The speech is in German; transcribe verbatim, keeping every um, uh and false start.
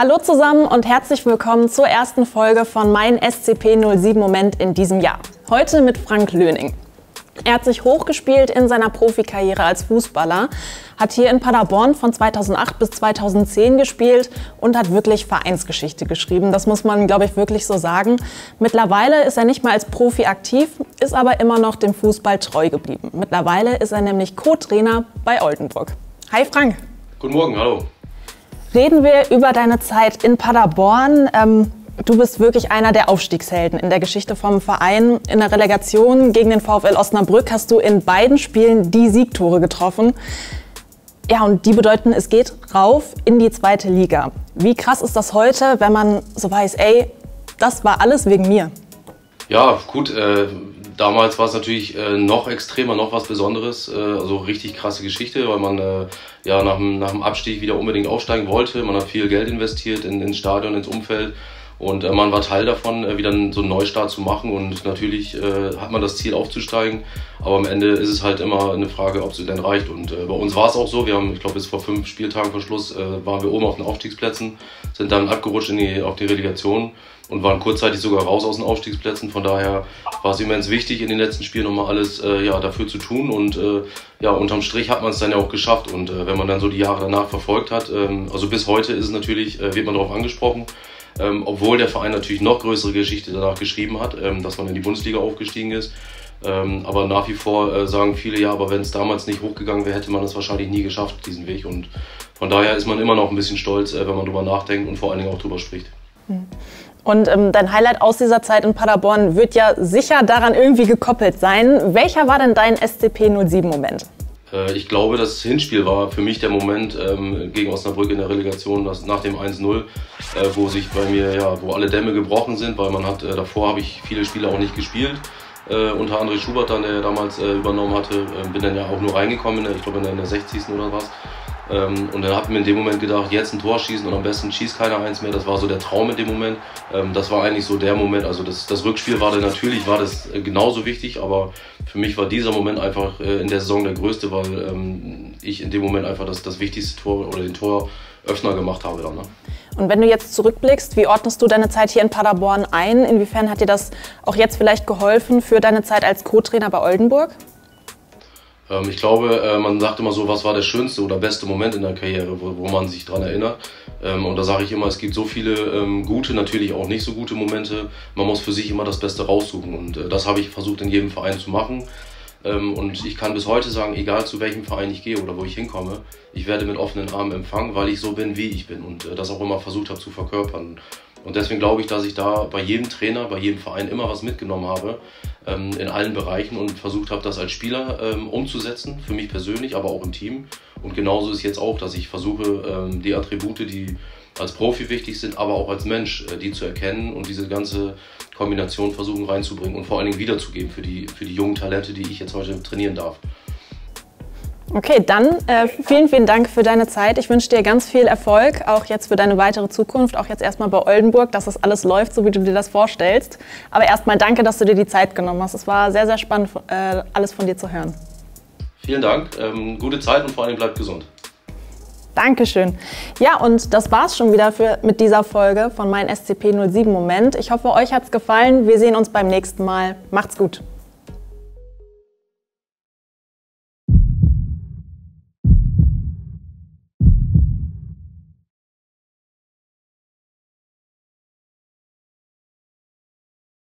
Hallo zusammen und herzlich willkommen zur ersten Folge von Mein S C P null sieben Moment in diesem Jahr. Heute mit Frank Löning. Er hat sich hochgespielt in seiner Profikarriere als Fußballer, hat hier in Paderborn von zweitausendacht bis zweitausendzehn gespielt und hat wirklich Vereinsgeschichte geschrieben. Das muss man, glaube ich, wirklich so sagen. Mittlerweile ist er nicht mehr als Profi aktiv, ist aber immer noch dem Fußball treu geblieben. Mittlerweile ist er nämlich Co-Trainer bei Oldenburg. Hi Frank. Guten Morgen, hallo. Reden wir über deine Zeit in Paderborn. Ähm, du bist wirklich einer der Aufstiegshelden in der Geschichte vom Verein. In der Relegation gegen den VfL Osnabrück hast du in beiden Spielen die Siegtore getroffen. Ja, und die bedeuten, es geht rauf in die zweite Liga. Wie krass ist das heute, wenn man so weiß, ey, das war alles wegen mir? Ja, gut, äh, damals war es natürlich äh, noch extremer, noch was Besonderes. Äh, also richtig krasse Geschichte, weil man äh, ja nach dem, nach dem Abstieg wieder unbedingt aufsteigen wollte. Man hat viel Geld investiert in, ins Stadion, ins Umfeld. Und äh, man war Teil davon, äh, wieder so einen Neustart zu machen. Und natürlich äh, hat man das Ziel aufzusteigen. Aber am Ende ist es halt immer eine Frage, ob es denn reicht. Und äh, bei uns war es auch so. Wir haben, ich glaube, bis vor fünf Spieltagen vor Schluss äh, waren wir oben auf den Aufstiegsplätzen, sind dann abgerutscht in die, auf die Relegation und waren kurzzeitig sogar raus aus den Aufstiegsplätzen. Von daher war es immens wichtig, in den letzten Spielen nochmal alles äh, ja, dafür zu tun. Und äh, ja, unterm Strich hat man es dann ja auch geschafft. Und äh, wenn man dann so die Jahre danach verfolgt hat, ähm, also bis heute ist es natürlich, äh, wird man darauf angesprochen. Ähm, obwohl der Verein natürlich noch größere Geschichte danach geschrieben hat, ähm, dass man in die Bundesliga aufgestiegen ist. Ähm, aber nach wie vor äh, sagen viele, ja, aber wenn es damals nicht hochgegangen wäre, hätte man es wahrscheinlich nie geschafft, diesen Weg. Und von daher ist man immer noch ein bisschen stolz, äh, wenn man drüber nachdenkt und vor allen Dingen auch drüber spricht. Und ähm, dein Highlight aus dieser Zeit in Paderborn wird ja sicher daran irgendwie gekoppelt sein. Welcher war denn dein S C P null sieben Moment? Ich glaube, das Hinspiel war für mich der Moment ähm, gegen Osnabrück in der Relegation, das, nach dem eins null, äh, wo sich bei mir, ja, wo alle Dämme gebrochen sind, weil man hat, äh, davor habe ich viele Spiele auch nicht gespielt. Äh, unter André Schubert dann, der damals äh, übernommen hatte, äh, bin dann ja auch nur reingekommen, in der, ich glaube in der, in der sechzigsten oder was. Ähm, und dann habe ich mir in dem Moment gedacht, jetzt ein Tor schießen und am besten schießt keiner eins mehr. Das war so der Traum in dem Moment. Ähm, das war eigentlich so der Moment. Also das, das Rückspiel war dann natürlich war das äh, genauso wichtig, aber für mich war dieser Moment einfach äh, in der Saison der größte, weil ähm, ich in dem Moment einfach das, das wichtigste Tor oder den Toröffner gemacht habe. Dann, ne? Und wenn du jetzt zurückblickst, wie ordnest du deine Zeit hier in Paderborn ein? Inwiefern hat dir das auch jetzt vielleicht geholfen für deine Zeit als Co-Trainer bei Oldenburg? Ich glaube, man sagt immer so, was war der schönste oder beste Moment in der Karriere, wo, wo man sich daran erinnert. Und da sage ich immer, es gibt so viele ähm, gute, natürlich auch nicht so gute Momente. Man muss für sich immer das Beste raussuchen und äh, das habe ich versucht in jedem Verein zu machen. Ähm, und ich kann bis heute sagen, egal zu welchem Verein ich gehe oder wo ich hinkomme, ich werde mit offenen Armen empfangen, weil ich so bin, wie ich bin und äh, das auch immer versucht habe zu verkörpern. Und deswegen glaube ich, dass ich da bei jedem Trainer, bei jedem Verein immer was mitgenommen habe, ähm, in allen Bereichen und versucht habe, das als Spieler ähm, umzusetzen, für mich persönlich, aber auch im Team. Und genauso ist jetzt auch, dass ich versuche, ähm, die Attribute, die als Profi wichtig sind, aber auch als Mensch, äh, die zu erkennen und diese ganze Kombination versuchen reinzubringen und vor allen Dingen wiederzugeben für die, für die jungen Talente, die ich jetzt heute trainieren darf. Okay, dann äh, vielen, vielen Dank für deine Zeit. Ich wünsche dir ganz viel Erfolg, auch jetzt für deine weitere Zukunft, auch jetzt erstmal bei Oldenburg, dass das alles läuft, so wie du dir das vorstellst. Aber erstmal danke, dass du dir die Zeit genommen hast. Es war sehr, sehr spannend, äh, alles von dir zu hören. Vielen Dank, ähm, gute Zeit und vor allem bleibt gesund. Dankeschön. Ja, und das war's schon wieder für, mit dieser Folge von Mein S C P null sieben Moment. Ich hoffe, euch hat's gefallen. Wir sehen uns beim nächsten Mal. Macht's gut.